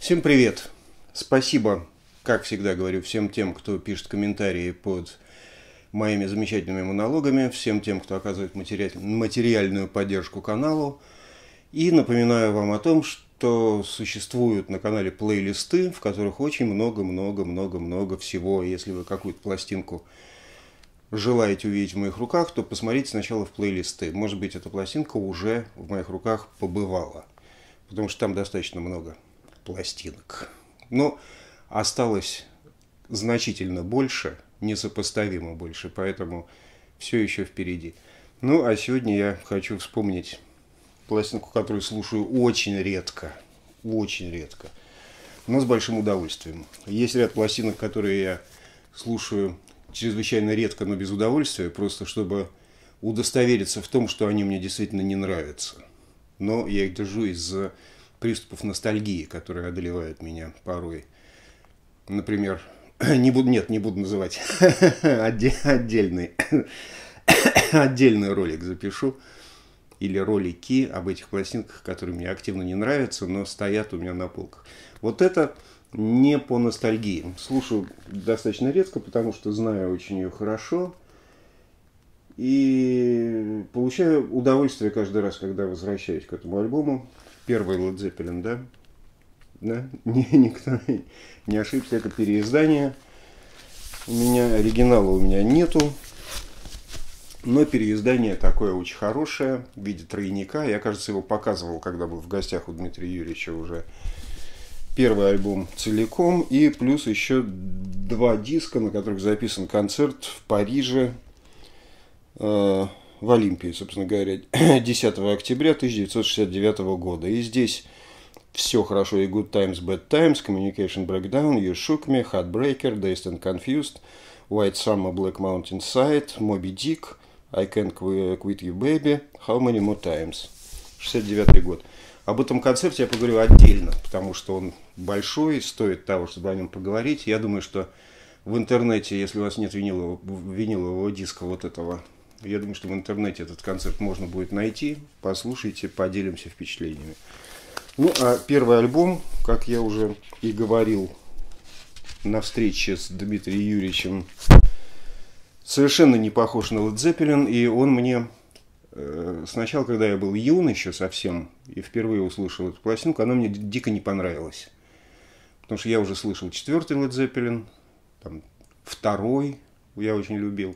Всем привет! Спасибо, как всегда говорю, всем тем, кто пишет комментарии под моими замечательными монологами, всем тем, кто оказывает материальную поддержку каналу. И напоминаю вам о том, что существуют на канале плейлисты, в которых очень много всего. Если вы какую-то пластинку желаете увидеть в моих руках, то посмотрите сначала в плейлисты. Может быть, эта пластинка уже в моих руках побывала, потому что там достаточно много пластинок. Но осталось значительно больше, несопоставимо больше, поэтому все еще впереди. Ну, а сегодня я хочу вспомнить пластинку, которую слушаю очень редко, но с большим удовольствием. Есть ряд пластинок, которые я слушаю чрезвычайно редко, но без удовольствия, просто чтобы удостовериться в том, что они мне действительно не нравятся. Но я их держу из-за приступов ностальгии, которые одолевают меня порой. Например, не буду называть отдельный ролик запишу, или ролики об этих пластинках, которые мне активно не нравятся, но стоят у меня на полках. Вот это не по ностальгии. Слушаю достаточно редко, потому что знаю очень ее хорошо. И получаю удовольствие каждый раз, когда возвращаюсь к этому альбому. Первый Led Zeppelin, да? Да? Никто не ошибся. Это переиздание. Оригинала у меня нету. Но переиздание такое очень хорошее, в виде тройника. Я, кажется, его показывал, когда был в гостях у Дмитрия Юрьевича уже. Первый альбом целиком. И плюс еще 2 диска, на которых записан концерт в Париже. В Олимпии, собственно говоря, 10 октября 1969 года. И здесь все хорошо. И Good Times, Bad Times, Communication Breakdown, You Shook Me, Heartbreaker, Dazed and Confused, White Summer, Black Mountain Side, Moby Dick, I Can't Quit You Baby, How Many More Times. 69 год. Об этом концерте я поговорю отдельно, потому что он большой, стоит того, чтобы о нем поговорить. Я думаю, что в интернете, если у вас нет винилового диска вот этого, я думаю, что в интернете этот концерт можно будет найти. Послушайте, поделимся впечатлениями. Ну, а первый альбом, как я уже и говорил на встрече с Дмитрием Юрьевичем, совершенно не похож на Led Zeppelin. И он мне сначала, когда я был юн еще совсем, и впервые услышал эту пластинку, она мне дико не понравилась. Потому что я уже слышал 4-й Led Zeppelin, там, 2-й я очень любил.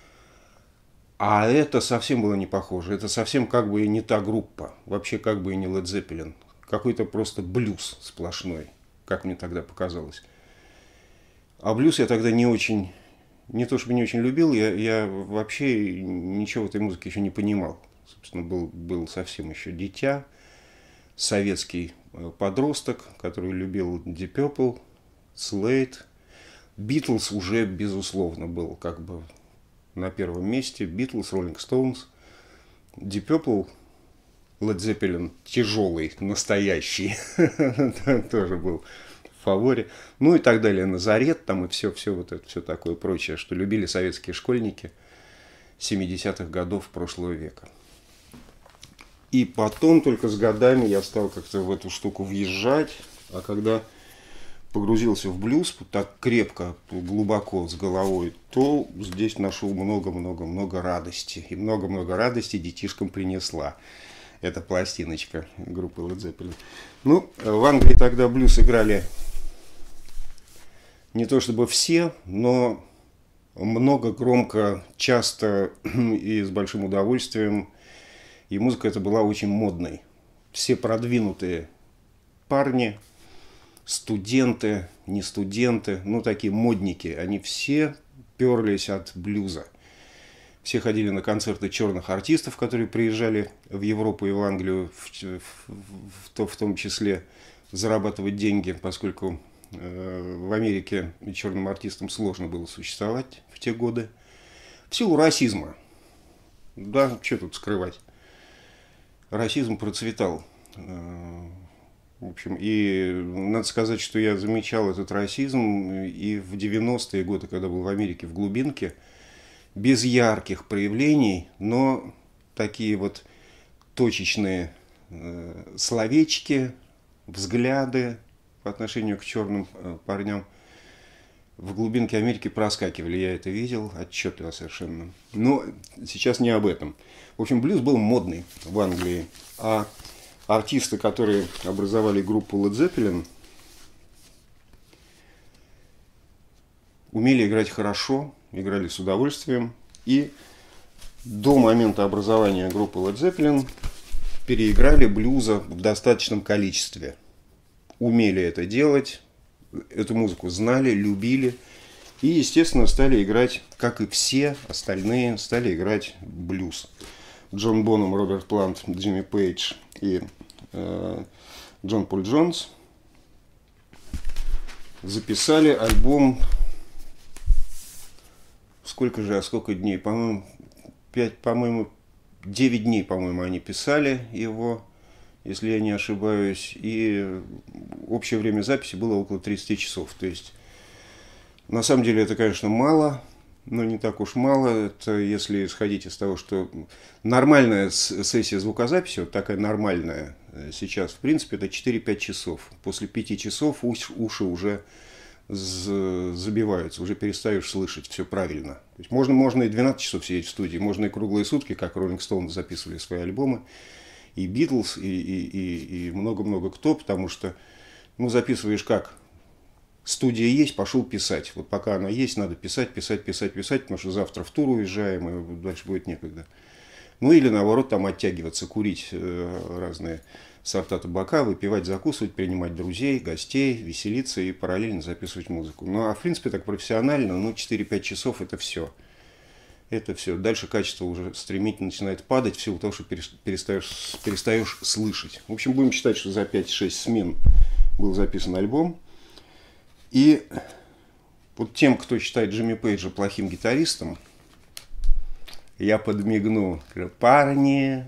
А это совсем было не похоже. Это совсем как бы и не та группа. Вообще как бы и не Led Zeppelin. Какой-то просто блюз сплошной, как мне тогда показалось. А блюз я тогда не то чтобы не очень любил, я вообще ничего в этой музыке еще не понимал. Собственно, был совсем еще дитя, советский подросток, который любил Deep Purple, Slade. Beatles уже, безусловно, был как бы на первом месте. Beatles, Rolling Stones, Deep Purple, Led Zeppelin тяжелый, настоящий, тоже был в фаворе. Ну и так далее. Назарет там и все вот это, все такое прочее, что любили советские школьники 70-х годов прошлого века. И потом только с годами я стал как-то в эту штуку въезжать, а когда погрузился в блюз так крепко, глубоко с головой, то здесь нашел много радости. И много радости детишкам принесла эта пластиночка группы Led Zeppelin. Ну, в Англии тогда блюз играли не то чтобы все, но много, громко, часто и с большим удовольствием. И музыка эта была очень модной. Все продвинутые парни, студенты, не студенты, ну такие модники, они все перлись от блюза. Все ходили на концерты черных артистов, которые приезжали в Европу и в Англию, в том числе зарабатывать деньги, поскольку в Америке черным артистам сложно было существовать в те годы. В силу расизма. Да, что тут скрывать. Расизм процветал. В общем, и надо сказать, что я замечал этот расизм и в 90-е годы, когда был в Америке в глубинке, без ярких проявлений, но такие вот точечные словечки, взгляды, по отношению к черным парням в глубинке Америки проскакивали. Я это видел отчетливо совершенно. Но сейчас не об этом. В общем, блюз был модный в Англии. А артисты, которые образовали группу Led Zeppelin, умели играть хорошо, играли с удовольствием. И до момента образования группы Led Zeppelin переиграли блюза в достаточном количестве. Умели это делать, эту музыку знали, любили. И, естественно, стали играть, как и все остальные, стали играть блюз. Джон Бонхэм, Роберт Плант, Джимми Пейдж и Джон Пол Джонс записали альбом. Сколько дней? По-моему, 9 дней, по-моему, они писали его, если я не ошибаюсь. И общее время записи было около 30 часов. То есть, на самом деле, это, конечно, мало, но не так уж мало. Это если исходить из того, что нормальная сессия звукозаписи, вот такая нормальная сейчас, в принципе, это 4-5 часов. После 5 часов уши уже забиваются, уже перестаешь слышать все правильно. То есть можно и 12 часов сидеть в студии, можно и круглые сутки, как Роллинг Стоунс записывали свои альбомы, и Битлз, и много-много кто, потому что, записываешь как? Студия есть, пошел писать. Вот пока она есть, надо писать, потому что завтра в тур уезжаем, и дальше будет некогда. Или наоборот, там оттягиваться, курить разные сорта табака, выпивать, закусывать, принимать друзей, гостей, веселиться и параллельно записывать музыку. А в принципе так профессионально, 4-5 часов это все. Это все. Дальше качество уже стремительно начинает падать в силу того, что перестаешь слышать. В общем, будем считать, что за 5-6 смен был записан альбом. И вот тем, кто считает Джимми Пейджа плохим гитаристом, я подмигну. Парни,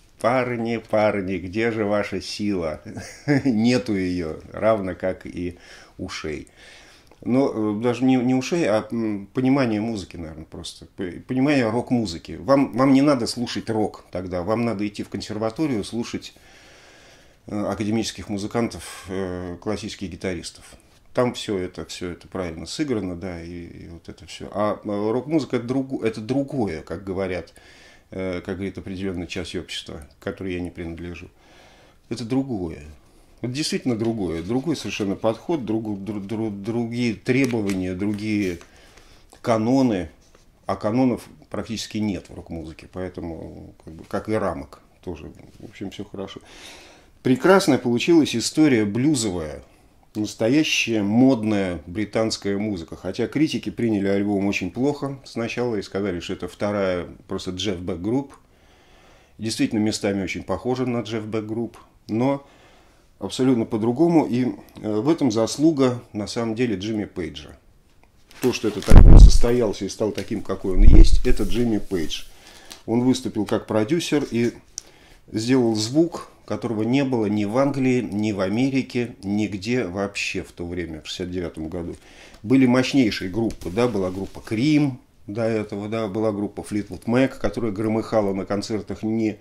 где же ваша сила? Нету ее, равно как и ушей. Но даже не ушей, а понимание музыки, наверное, просто. Понимание рок-музыки. Вам не надо слушать рок тогда. Вам надо идти в консерваторию, слушать академических музыкантов, классических гитаристов. Там все это правильно сыграно, да, и вот это все. А рок-музыка это другое, как говорит определенная часть общества, к которой я не принадлежу. Это другое. Это действительно другое. Другой совершенно подход, другие требования, другие каноны. А канонов практически нет в рок-музыке, поэтому, как и рамок тоже. В общем, все хорошо. Прекрасная получилась история блюзовая. Настоящая модная британская музыка. Хотя критики приняли альбом очень плохо сначала и сказали, что это вторая просто Jeff Beck Group. Действительно, местами очень похожа на Jeff Beck Group, но абсолютно по-другому. И в этом заслуга, на самом деле, Джимми Пейджа. То, что этот альбом состоялся и стал таким, какой он есть, это Джимми Пейдж. Он выступил как продюсер и сделал звук, которого не было ни в Англии, ни в Америке, нигде вообще в то время, в 1969 году. Были мощнейшие группы, да, была группа Cream до этого, да, была группа Fleetwood Mac, которая громыхала на концертах не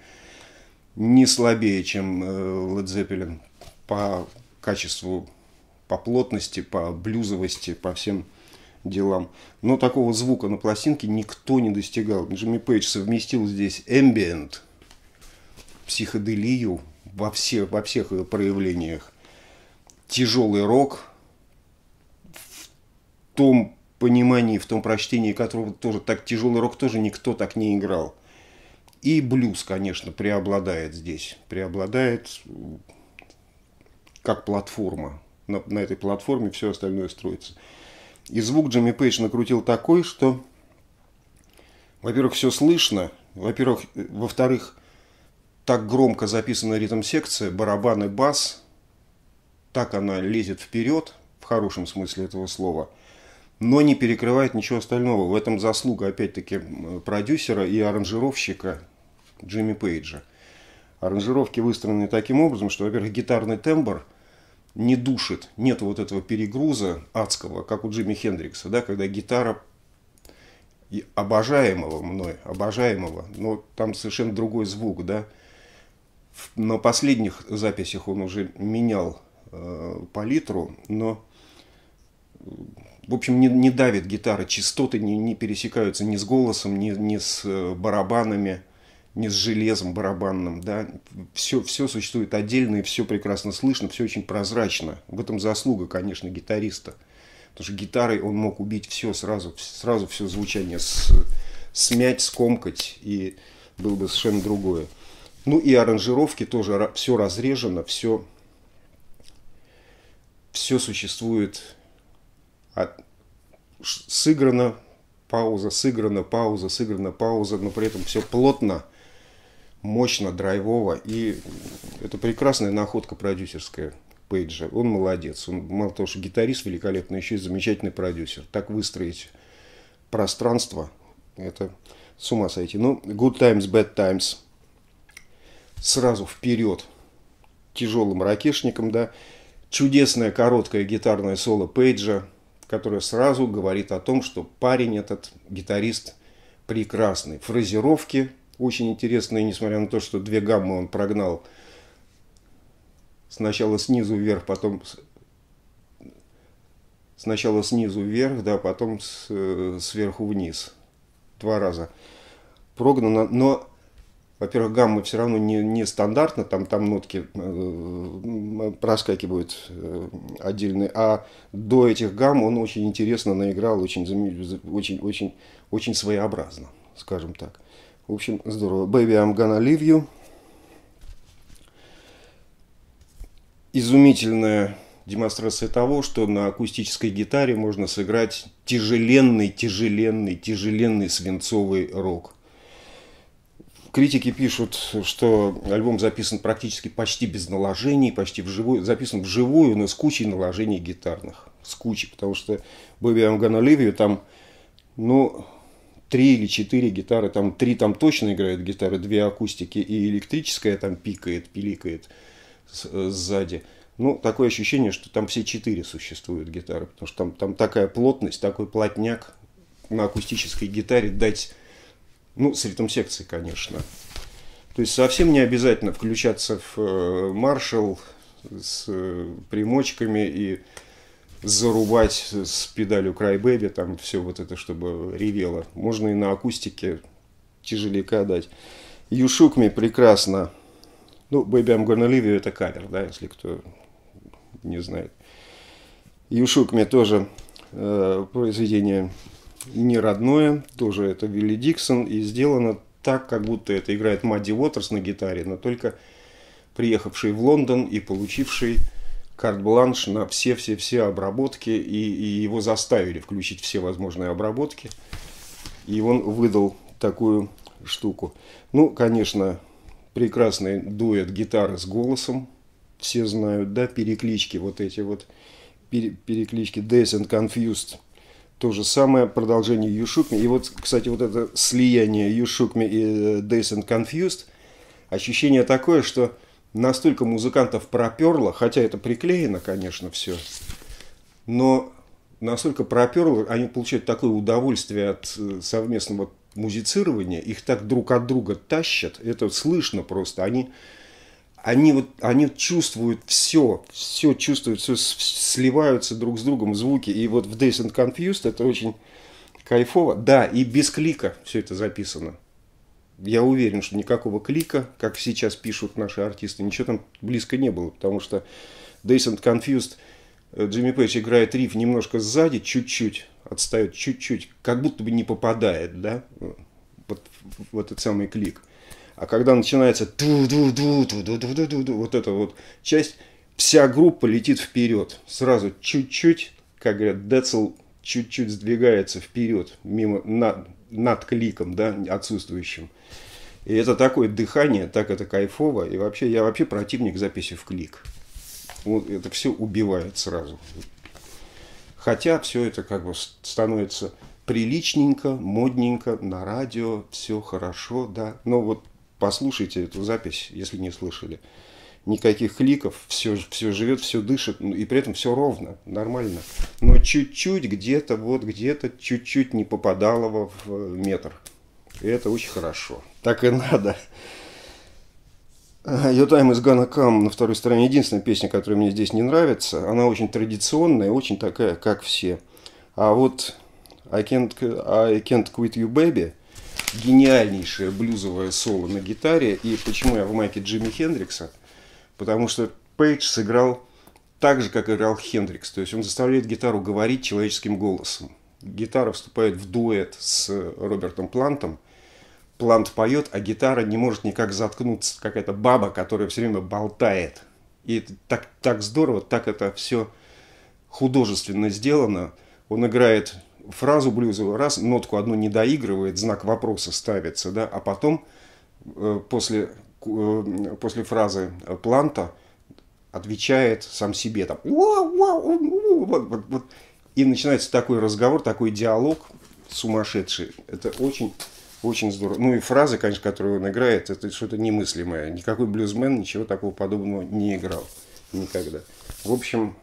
слабее, чем Led Zeppelin по качеству, по плотности, по блюзовости, по всем делам. Но такого звука на пластинке никто не достигал. Джимми Пейдж совместил здесь ambient, психоделию во всех ее проявлениях, тяжелый рок, в том понимании, в том прочтении которого тоже так тяжелый рок тоже никто так не играл. И блюз, конечно, преобладает здесь. Преобладает как платформа. На этой платформе все остальное строится. И звук Джимми Пейдж накрутил такой, что, во-первых, все слышно, во-вторых, так громко записана ритм-секция, барабан и бас, так она лезет вперед, в хорошем смысле этого слова, но не перекрывает ничего остального. В этом заслуга, опять-таки, продюсера и аранжировщика Джимми Пейджа. Аранжировки выстроены таким образом, что, во-первых, гитарный тембр не душит, нет вот этого перегруза адского, как у Джимми Хендрикса, да, когда гитара обожаемого, но там совершенно другой звук, да. На последних записях он уже менял палитру, но, в общем, не давит гитара, частоты не пересекаются ни с голосом, ни с барабанами, ни с железом барабанным, да, все существует отдельно, и все прекрасно слышно, все очень прозрачно. В этом заслуга, конечно, гитариста. Потому что гитарой он мог убить все сразу все звучание, смять, скомкать, и было бы совершенно другое. Ну и аранжировки тоже, все разрежено, все существует, сыграно, пауза, сыграна, пауза, сыграна, пауза, но при этом все плотно, мощно, драйвово, и это прекрасная находка продюсерская Пейджа. Он молодец, он мало того, что гитарист великолепный, еще и замечательный продюсер. Так выстроить пространство, это с ума сойти. Ну, Good Times, Bad Times, сразу вперед тяжелым ракешником, да, чудесное короткое гитарное соло Пейджа, которое сразу говорит о том, что парень этот, гитарист, прекрасный. Фразировки очень интересные, несмотря на то, что две гаммы он прогнал сначала снизу вверх, потом сначала снизу вверх, да, потом сверху вниз. 2 раза прогнано, но, во-первых, гаммы все равно не стандартно, там нотки проскакивают отдельные, а до этих гамм он очень интересно наиграл, очень своеобразно, скажем так. В общем, здорово. Baby, I'm gonna leave you. Изумительная демонстрация того, что на акустической гитаре можно сыграть тяжеленный свинцовый рок. Критики пишут, что альбом записан практически почти без наложений, почти вживую, записан вживую, но с кучей наложений гитарных. С кучей, потому что Baby, I'm gonna leave you, там, 3 или 4 гитары, 3 там точно играют гитары, 2 акустики, и электрическая там пиликает сзади. Такое ощущение, что там все 4 существуют гитары, потому что там такая плотность, такой плотняк на акустической гитаре дать, с ритм-секцией, конечно. То есть совсем не обязательно включаться в Marshall с примочками и зарубать с педалью Cry Baby, там все вот это, чтобы ревело. Можно и на акустике тяжеляка дать. You Shook Me прекрасно. Baby, I'm gonna leave you, это кавер, да, если кто не знает. You Shook Me тоже произведение не родное, тоже это Вилли Диксон, и сделано так, как будто это играет Мадди Уотерс на гитаре, но только приехавший в Лондон и получивший карт-бланш на все обработки, и его заставили включить все возможные обработки, и он выдал такую штуку. Конечно, прекрасный дуэт гитары с голосом, все знают, да, переклички, вот эти вот переклички Dazed and Confused, то же самое, продолжение You Shook Me. И вот, кстати, вот это слияние You Shook Me и Dazed and Confused, ощущение такое, что настолько музыкантов проперло, хотя это приклеено, конечно, все, но настолько проперло, они получают такое удовольствие от совместного музицирования, их так друг от друга тащат, это слышно просто, они чувствуют все чувствуют, все сливаются друг с другом звуки, и вот в Dazed and Confused это очень кайфово, да, и без клика все это записано. Я уверен, что никакого клика, как сейчас пишут наши артисты, ничего там близко не было, потому что Dazed and Confused Джимми Пейдж играет риф немножко сзади, чуть-чуть, отстает чуть-чуть, как будто бы не попадает, да, в этот самый клик. А когда начинается вот эта вот часть, вся группа летит вперед. Сразу чуть-чуть, как говорят, децл чуть-чуть сдвигается вперед, мимо, над кликом, да, отсутствующим. И это такое дыхание, так это кайфово. И вообще, я вообще противник записи в клик. Вот это все убивает сразу. Хотя все это как бы становится приличненько, модненько, на радио, все хорошо, да. Но вот послушайте эту запись, если не слышали. Никаких кликов, все живет, все дышит, и при этом все ровно, нормально. Но чуть-чуть где-то чуть-чуть не попадало в метр. И это очень хорошо. Так и надо. Your Time is Gonna Come на второй стороне единственная песня, которая мне здесь не нравится. Она очень традиционная, очень такая, как все. А вот I Can't Quit You Baby гениальнейшее блюзовое соло на гитаре. И почему я в майке Джимми Хендрикса? Потому что Пейдж сыграл так же, как играл Хендрикс. То есть он заставляет гитару говорить человеческим голосом. Гитара вступает в дуэт с Робертом Плантом. Плант поет, а гитара не может никак заткнуться. Какая-то баба, которая все время болтает. И это так здорово, так это все художественно сделано. Он играет фразу блюзовую, раз, нотку одну не доигрывает, знак вопроса ставится, да, а потом после фразы Планта отвечает сам себе там. И начинается такой разговор, такой диалог сумасшедший. Это очень здорово. Ну и фразы, конечно, которые он играет, это что-то немыслимое. Никакой блюзмен ничего такого подобного не играл. Никогда. В общем,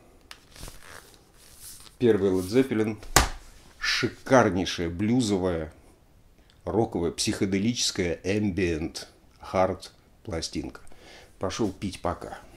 первый Led Zeppelin. Шикарнейшая блюзовая, роковая, психоделическая, ambient, hard пластинка. Пошел пить пока.